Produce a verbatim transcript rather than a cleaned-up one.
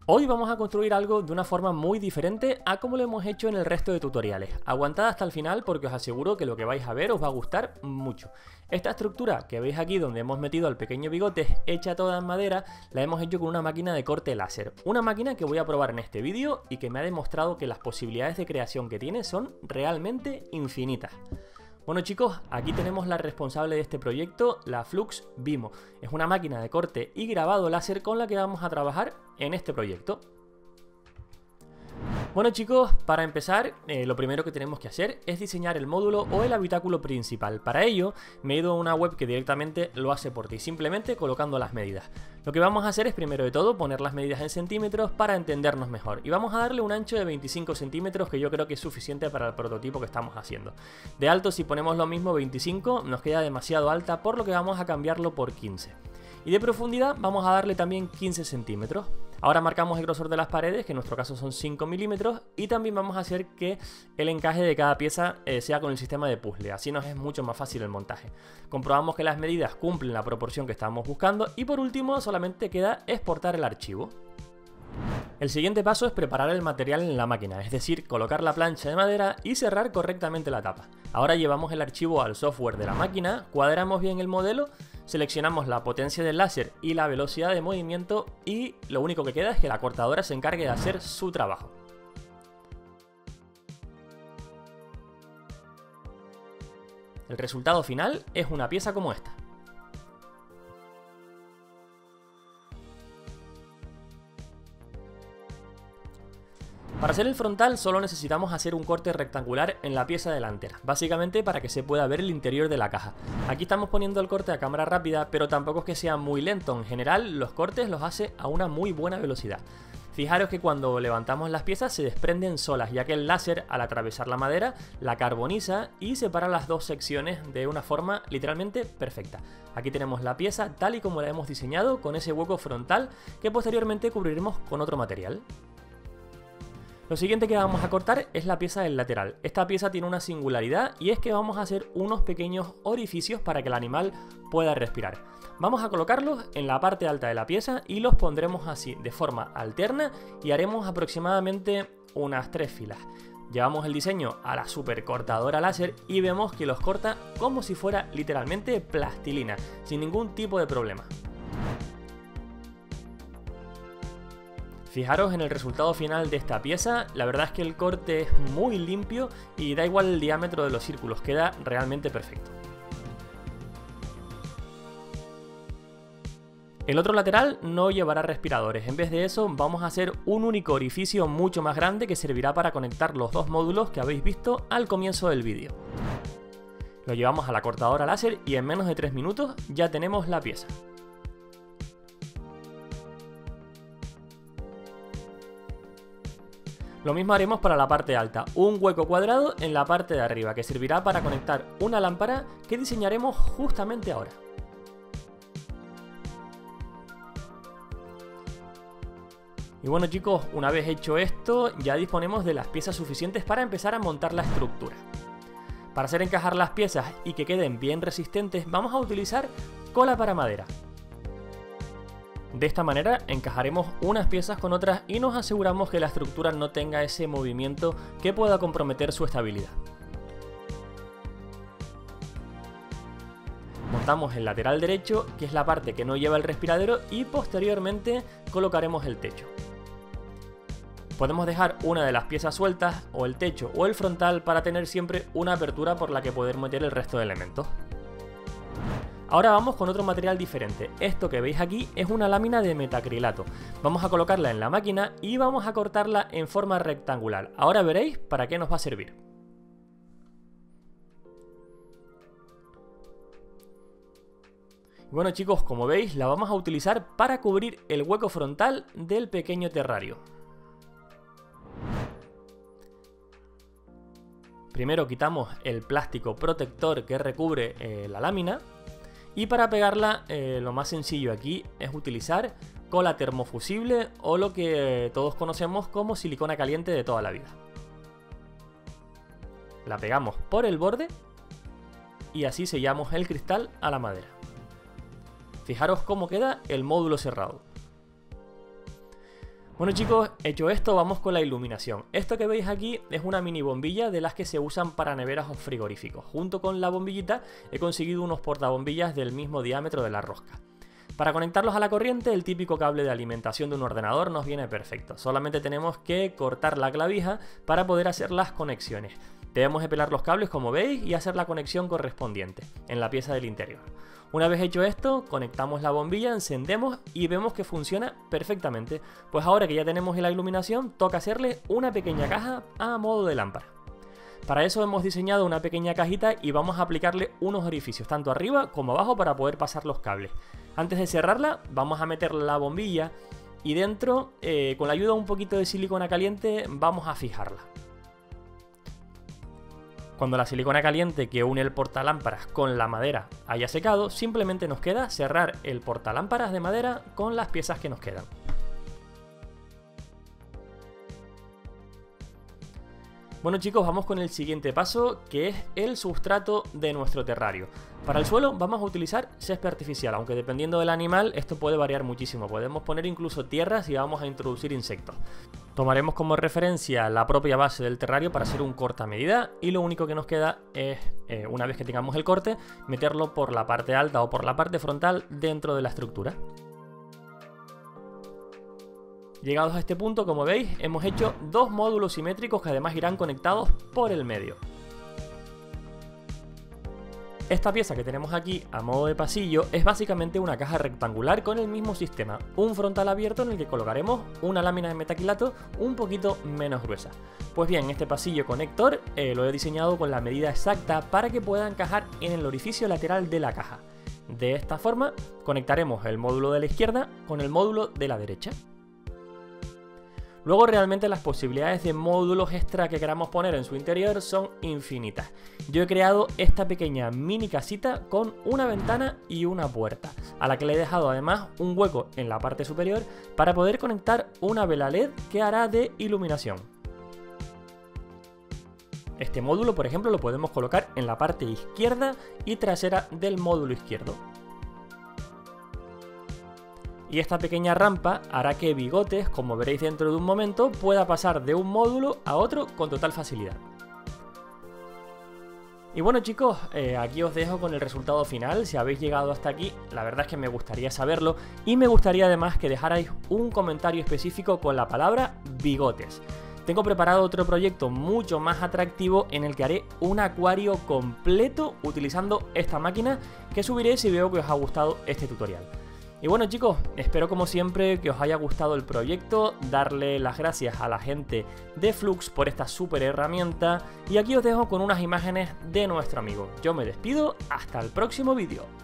Hoy vamos a construir algo de una forma muy diferente a como lo hemos hecho en el resto de tutoriales. Aguantad hasta el final porque os aseguro que lo que vais a ver os va a gustar mucho. Esta estructura que veis aquí donde hemos metido al pequeño bigote hecha toda en madera, la hemos hecho con una máquina de corte láser. Una máquina que voy a probar en este vídeo y que me ha demostrado que las posibilidades de creación que tiene son realmente infinitas. Bueno chicos, aquí tenemos la responsable de este proyecto, la Flux Vimo. Es una máquina de corte y grabado láser con la que vamos a trabajar en este proyecto. Bueno chicos, para empezar, eh, lo primero que tenemos que hacer es diseñar el módulo o el habitáculo principal. Para ello, me he ido a una web que directamente lo hace por ti, simplemente colocando las medidas. Lo que vamos a hacer es primero de todo poner las medidas en centímetros para entendernos mejor. Y vamos a darle un ancho de veinticinco centímetros que yo creo que es suficiente para el prototipo que estamos haciendo. De alto, si ponemos lo mismo veinticinco, nos queda demasiado alta, por lo que vamos a cambiarlo por quince. Y de profundidad vamos a darle también quince centímetros. Ahora marcamos el grosor de las paredes, que en nuestro caso son cinco milímetros, y también vamos a hacer que el encaje de cada pieza eh, sea con el sistema de puzzle, así nos es mucho más fácil el montaje. Comprobamos que las medidas cumplen la proporción que estábamos buscando y por último solamente queda exportar el archivo. El siguiente paso es preparar el material en la máquina, es decir, colocar la plancha de madera y cerrar correctamente la tapa. Ahora llevamos el archivo al software de la máquina, cuadramos bien el modelo, seleccionamos la potencia del láser y la velocidad de movimiento y lo único que queda es que la cortadora se encargue de hacer su trabajo. El resultado final es una pieza como esta. Para hacer el frontal solo necesitamos hacer un corte rectangular en la pieza delantera, básicamente para que se pueda ver el interior de la caja. Aquí estamos poniendo el corte a cámara rápida, pero tampoco es que sea muy lento, en general los cortes los hace a una muy buena velocidad. Fijaros que cuando levantamos las piezas se desprenden solas, ya que el láser al atravesar la madera la carboniza y separa las dos secciones de una forma literalmente perfecta. Aquí tenemos la pieza tal y como la hemos diseñado, con ese hueco frontal que posteriormente cubriremos con otro material. Lo siguiente que vamos a cortar es la pieza del lateral. Esta pieza tiene una singularidad y es que vamos a hacer unos pequeños orificios para que el animal pueda respirar. Vamos a colocarlos en la parte alta de la pieza y los pondremos así, de forma alterna, y haremos aproximadamente unas tres filas. Llevamos el diseño a la super cortadora láser y vemos que los corta como si fuera literalmente plastilina, sin ningún tipo de problema. Fijaros en el resultado final de esta pieza, la verdad es que el corte es muy limpio y da igual el diámetro de los círculos, queda realmente perfecto. El otro lateral no llevará respiradores, en vez de eso vamos a hacer un único orificio mucho más grande que servirá para conectar los dos módulos que habéis visto al comienzo del vídeo. Lo llevamos a la cortadora láser y en menos de tres minutos ya tenemos la pieza. Lo mismo haremos para la parte alta, un hueco cuadrado en la parte de arriba que servirá para conectar una lámpara que diseñaremos justamente ahora. Y bueno chicos, una vez hecho esto ya disponemos de las piezas suficientes para empezar a montar la estructura. Para hacer encajar las piezas y que queden bien resistentes vamos a utilizar cola para madera. De esta manera encajaremos unas piezas con otras y nos aseguramos que la estructura no tenga ese movimiento que pueda comprometer su estabilidad. Montamos el lateral derecho, que es la parte que no lleva el respiradero, y posteriormente colocaremos el techo. Podemos dejar una de las piezas sueltas, o el techo o el frontal, para tener siempre una apertura por la que poder meter el resto de elementos. Ahora vamos con otro material diferente. Esto que veis aquí es una lámina de metacrilato. Vamos a colocarla en la máquina y vamos a cortarla en forma rectangular. Ahora veréis para qué nos va a servir. Bueno chicos, como veis la vamos a utilizar para cubrir el hueco frontal del pequeño terrario. Primero quitamos el plástico protector que recubre eh, la lámina. Y para pegarla, eh, lo más sencillo aquí es utilizar cola termofusible o lo que todos conocemos como silicona caliente de toda la vida. La pegamos por el borde y así sellamos el cristal a la madera. Fijaros cómo queda el módulo cerrado. Bueno chicos, hecho esto, vamos con la iluminación. Esto que veis aquí es una mini bombilla de las que se usan para neveras o frigoríficos. Junto con la bombillita he conseguido unos portabombillas del mismo diámetro de la rosca. Para conectarlos a la corriente, el típico cable de alimentación de un ordenador nos viene perfecto. Solamente tenemos que cortar la clavija para poder hacer las conexiones. Debemos pelar los cables como veis y hacer la conexión correspondiente en la pieza del interior. Una vez hecho esto, conectamos la bombilla, encendemos y vemos que funciona perfectamente. Pues ahora que ya tenemos la iluminación, toca hacerle una pequeña caja a modo de lámpara. Para eso hemos diseñado una pequeña cajita y vamos a aplicarle unos orificios, tanto arriba como abajo, para poder pasar los cables. Antes de cerrarla, vamos a meter la bombilla y dentro, eh, con la ayuda de un poquito de silicona caliente, vamos a fijarla. Cuando la silicona caliente que une el portalámparas con la madera haya secado, simplemente nos queda cerrar el portalámparas de madera con las piezas que nos quedan. Bueno chicos, vamos con el siguiente paso, que es el sustrato de nuestro terrario. Para el suelo vamos a utilizar césped artificial, aunque dependiendo del animal esto puede variar muchísimo. Podemos poner incluso tierra si vamos a introducir insectos. Tomaremos como referencia la propia base del terrario para hacer un corte a medida y lo único que nos queda es, eh, una vez que tengamos el corte, meterlo por la parte alta o por la parte frontal dentro de la estructura. Llegados a este punto, como veis, hemos hecho dos módulos simétricos que además irán conectados por el medio. Esta pieza que tenemos aquí a modo de pasillo es básicamente una caja rectangular con el mismo sistema, un frontal abierto en el que colocaremos una lámina de metacrilato un poquito menos gruesa. Pues bien, este pasillo conector eh, lo he diseñado con la medida exacta para que pueda encajar en el orificio lateral de la caja. De esta forma conectaremos el módulo de la izquierda con el módulo de la derecha. Luego realmente las posibilidades de módulos extra que queramos poner en su interior son infinitas. Yo he creado esta pequeña mini casita con una ventana y una puerta, a la que le he dejado además un hueco en la parte superior para poder conectar una vela L E D que hará de iluminación. Este módulo, por ejemplo, lo podemos colocar en la parte izquierda y trasera del módulo izquierdo. Y esta pequeña rampa hará que Bigotes, como veréis dentro de un momento, pueda pasar de un módulo a otro con total facilidad. Y bueno chicos, eh, aquí os dejo con el resultado final. Si habéis llegado hasta aquí, la verdad es que me gustaría saberlo y me gustaría además que dejarais un comentario específico con la palabra Bigotes. Tengo preparado otro proyecto mucho más atractivo en el que haré un acuario completo utilizando esta máquina, que subiré si veo que os ha gustado este tutorial. Y bueno chicos, espero como siempre que os haya gustado el proyecto, darle las gracias a la gente de Flux por esta super herramienta y aquí os dejo con unas imágenes de nuestro amigo. Yo me despido, hasta el próximo vídeo.